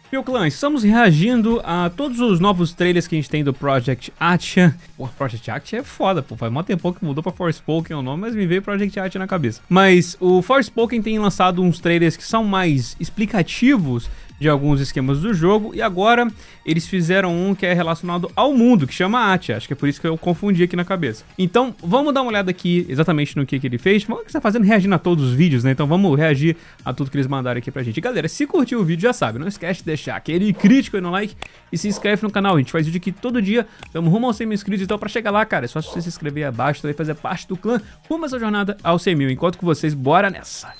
Meu clã, estamos reagindo a todos os novos trailers que a gente tem do Project Atia. Pô, Project Atia é foda, pô. Faz mó tempão que mudou pra Forspoken o nome, mas me veio Project Atia na cabeça. Mas o Forspoken tem lançado uns trailers que são mais explicativos de alguns esquemas do jogo, e agora eles fizeram um que é relacionado ao mundo, que chama Atia. Acho que é por isso que eu confundi aqui na cabeça. Então, vamos dar uma olhada aqui exatamente no que ele fez. Vamos que você tá fazendo reagindo a todos os vídeos, né? Então vamos reagir a tudo que eles mandaram aqui pra gente. E, galera, se curtiu o vídeo, já sabe, não esquece de deixar aquele crítico aí no like e se inscreve no canal. A gente faz vídeo aqui todo dia, estamos rumo aos 100 mil inscritos, então pra chegar lá, cara, é só você se inscrever aí abaixo, também fazer parte do clã, rumo a essa jornada aos 100 mil. Enquanto que vocês, bora nessa!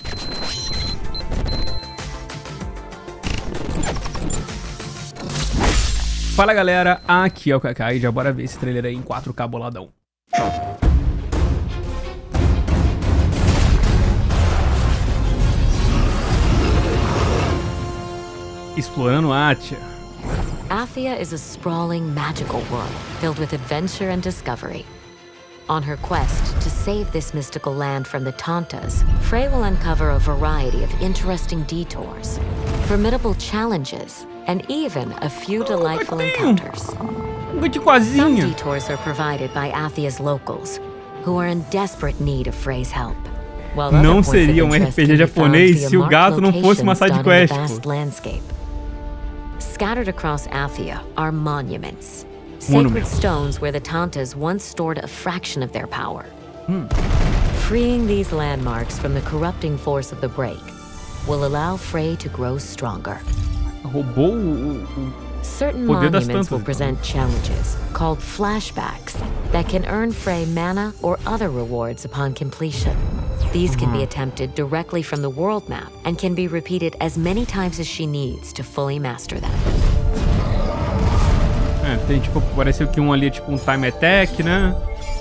Fala galera, aqui é o Kakai e já bora ver esse trailer aí em 4K boladão. Explorando Atia. Athia is a sprawling, magical world filled with adventure and discovery. On her quest to save this mystical land from the Tantas, Frey will uncover a variety of interesting detours, formidable challenges, and even a few delightful encounters. Some detours are provided by Athia's locals, who are in desperate need of Frey's help. Não seria RPG japonês se o gato não fosse uma side quest. Scattered across Athia are monuments. Sacred stones where the Tantas once stored a fraction of their power. Freeing these landmarks from the corrupting force of the break will allow Frey to grow stronger. Certain monuments will present challenges called flashbacks that can earn Frey mana or other rewards upon completion. These can be attempted directly from the world map and can be repeated as many times as she needs to fully master them. Tem tipo, parece que ali é tipo time attack, né?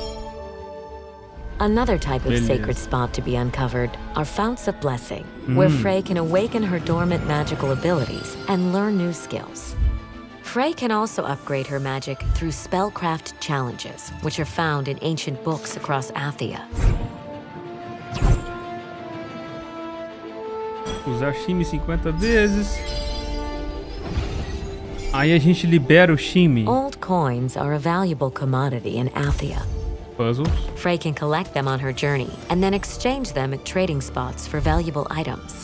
Another type of sacred spot to be uncovered are Founts of Blessing, where Frey can awaken her dormant magical abilities and learn new skills. Frey can also upgrade her magic through spellcraft challenges, which are found in ancient books across Athia. Usar Shime 50 vezes. Aí a gente libera o Shime. Old coins are a valuable commodity in Athia. Puzzles. Frey can collect them on her journey and then exchange them at trading spots for valuable items.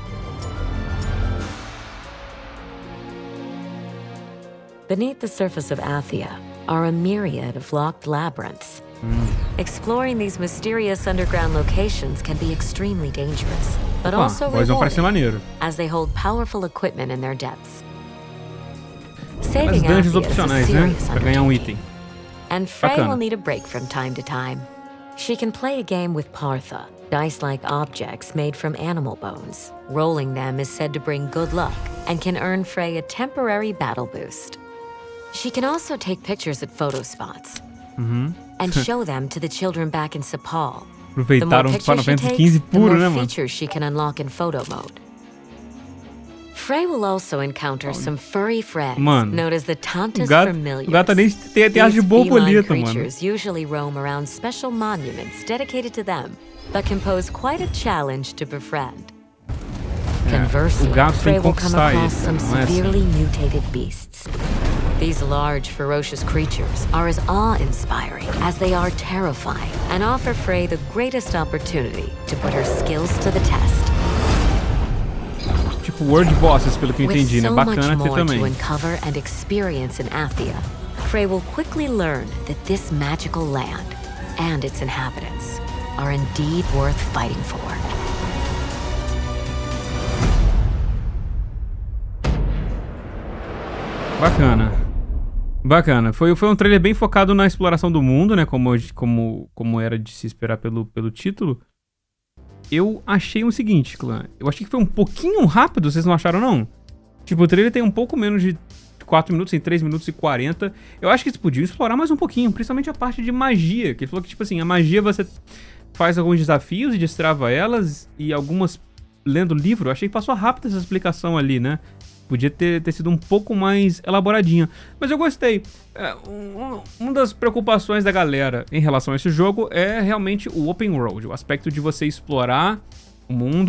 Beneath the surface of Athia are a myriad of locked labyrinths. Exploring these mysterious underground locations can be extremely dangerous, but also rewarding, as they hold powerful equipment in their depths. Saving Athia is a serious undertaking, and Frey will need a break from time to time. She can play a game with Partha, dice-like objects made from animal bones. Rolling them is said to bring good luck and can earn Frey a temporary battle boost. She can also take pictures at photo spots and show them to the children back in Sepal. The more pictures she takes, the more features she can unlock in photo mode. Frey will also encounter some furry friends known as the Tantas Familiars. These feline creatures usually roam around special monuments dedicated to them, but can pose quite a challenge to befriend. Conversely, Frey will come across some severely mutated beasts. These large, ferocious creatures are as awe-inspiring as they are terrifying, and offer Frey the greatest opportunity to put her skills to the test. Tipo World Bosses, pelo que eu entendi, né? Bacana ter também. To uncover and experience in Athia, Frey will quickly learn that this magical land and its inhabitants are indeed worth fighting for. Bacana. Bacana. Foi um trailer bem focado na exploração do mundo, né? Como era de se esperar pelo título. Eu achei o seguinte, clã. Eu achei que foi um pouquinho rápido, vocês não acharam, não? Tipo, o trailer tem um pouco menos de 4 minutos, em 3 minutos e 40. Eu acho que eles podiam explorar mais um pouquinho, principalmente a parte de magia. Que ele falou que, tipo assim, a magia você faz alguns desafios e destrava elas, e algumas lendo livro. Eu achei que passou rápido essa explicação ali, né? Podia ter sido um pouco mais elaboradinha. Mas eu gostei. Uma das preocupações da galera em relação a esse jogo é realmente o open world. O aspecto de você explorar o mundo.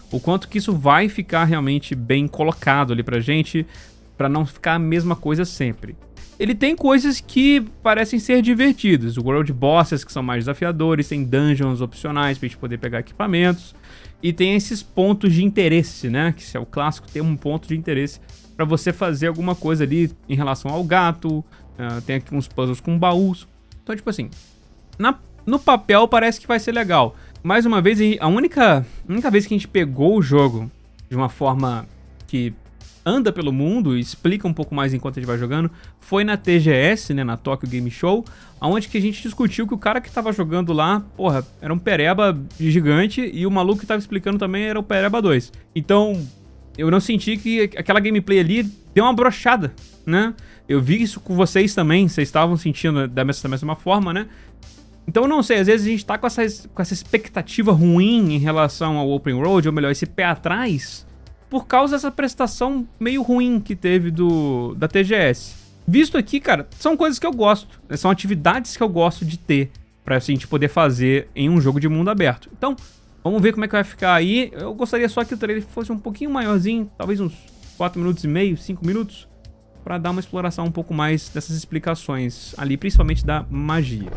o quanto que isso vai ficar realmente bem colocado ali pra gente, pra não ficar a mesma coisa sempre. Ele tem coisas que parecem ser divertidas, o World Bosses que são mais desafiadores, tem dungeons opcionais pra gente poder pegar equipamentos, e tem esses pontos de interesse, né, que é o clássico, tem um ponto de interesse pra você fazer alguma coisa ali em relação ao gato, tem aqui uns puzzles com baús. Então, tipo assim, no papel parece que vai ser legal. Mais uma vez, a única vez que a gente pegou o jogo de uma forma que anda pelo mundo e explica um pouco mais enquanto a gente vai jogando, foi na TGS, né, na Tokyo Game Show, onde que a gente discutiu que o cara que tava jogando lá, porra, era um pereba gigante e o maluco que tava explicando também era o pereba 2. Então, eu não senti que aquela gameplay ali deu uma brochada, né? Eu vi isso com vocês também, vocês estavam sentindo da mesma forma, né? Então, não sei, às vezes a gente tá com essa expectativa ruim em relação ao Open Road, ou melhor, esse pé atrás, por causa dessa prestação meio ruim que teve da TGS. Visto aqui, cara, são coisas que eu gosto, são atividades que eu gosto de ter, pra assim, a gente poder fazer em um jogo de mundo aberto. Então, vamos ver como é que vai ficar aí. Eu gostaria só que o trailer fosse um pouquinho maiorzinho, talvez uns 4 minutos e meio, 5 minutos, pra dar uma exploração um pouco mais dessas explicações ali, principalmente da magia.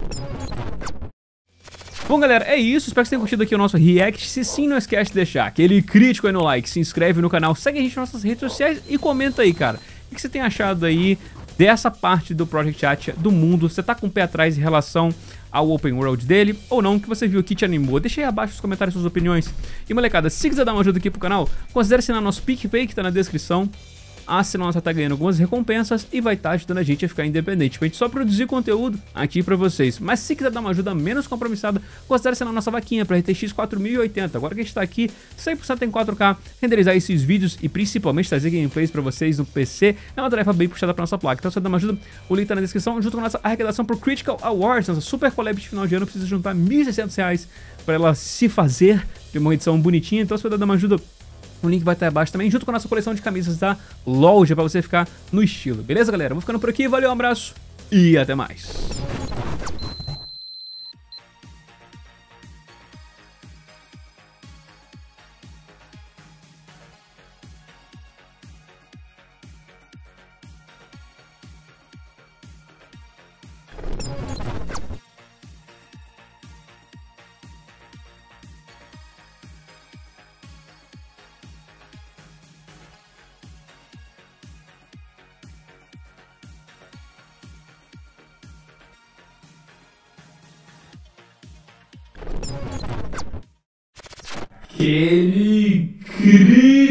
Bom, galera, é isso. Espero que vocês tenham curtido aqui o nosso react. Se sim, não esquece de deixar aquele crítico aí no like, se inscreve no canal, segue a gente nas nossas redes sociais e comenta aí, cara. O que você tem achado aí dessa parte do Project Atia do mundo? Você tá com o pé atrás em relação ao Open World dele ou não? O que você viu aqui te animou? Deixa aí abaixo nos comentários suas opiniões. E, molecada, se quiser dar uma ajuda aqui pro canal, considere assinar nosso PicPay, que tá na descrição. Assinar, você tá ganhando algumas recompensas e vai estar ajudando a gente a ficar independente, pra gente só produzir conteúdo aqui pra vocês. Mas se quiser dar uma ajuda menos compromissada, considere assinar nossa vaquinha pra RTX 4080. Agora que a gente tá aqui 100% em 4K, renderizar esses vídeos e principalmente trazer gameplays pra vocês no PC é uma tarefa bem puxada pra nossa placa. Então se você dá uma ajuda, o link tá na descrição, junto com a nossa arrecadação pro Critical Awards, nossa super collab de final de ano, precisa juntar R$1.600 pra ela se fazer de uma edição bonitinha. Então se você dar uma ajuda, o link vai estar abaixo também, junto com a nossa coleção de camisas da loja, pra você ficar no estilo. Beleza, galera? Vou ficando por aqui, valeu, um abraço e até mais. Aquele